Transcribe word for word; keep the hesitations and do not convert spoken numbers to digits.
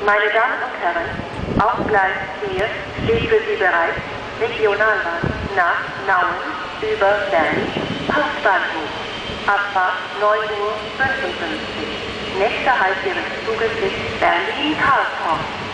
Meine Damen und Herren, auf Gleis vier steht für Sie bereit Regionalbahn nach Nauen über Berlin Hauptbahnhof. Abfahrt neun Uhr fünfundfünfzig. Nächster Halt Ihres Zuges ist Berlin-Karlsruhe.